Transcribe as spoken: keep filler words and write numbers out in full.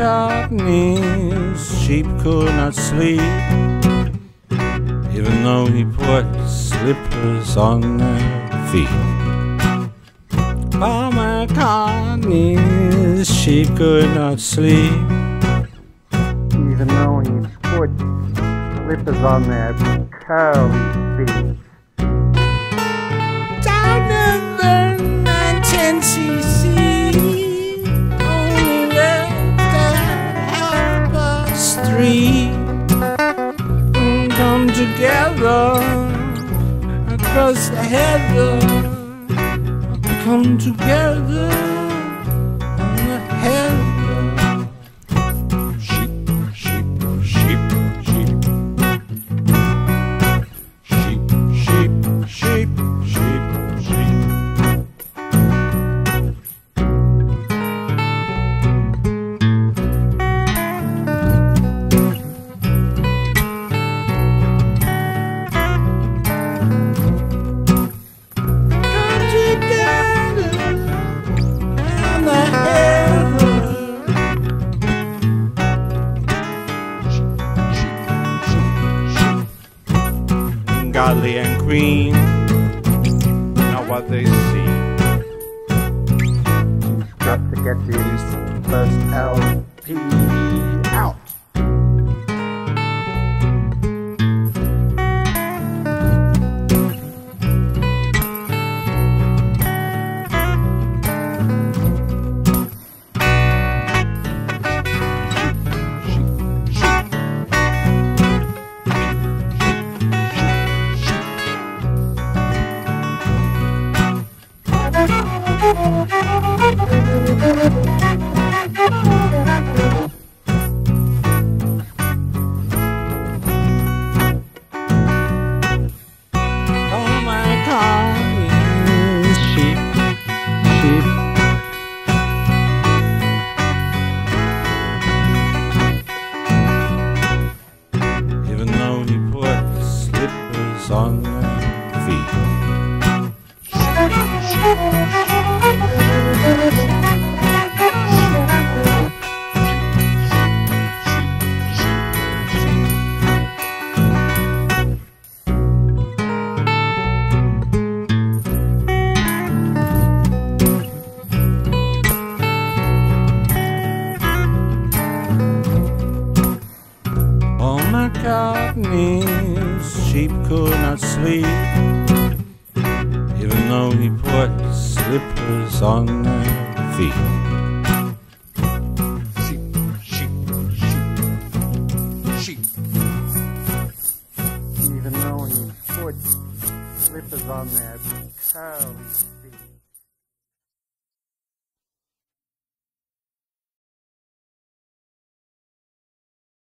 McCartney's sheep could not sleep, even though he put slippers on their feet. Paul McCartney's sheep could not sleep, even though he put slippers on their curly feet. Down in the nineteen C C, only left half past three. Come together across the heather, come together on the heather. Sheep, sheep, sheep, sheep. Sheep, sheep, sheep, sheep, sheep. Godly and green, not what they see. Got to get this first L P out. Oh my God, sheep, sheep. Even though he put slippers on their feet. Oh McCartney's sheep could not sleep, even though he put slippers on their feet. Sheep, sheep, sheep, sheep. Even though he put slippers on their curly feet.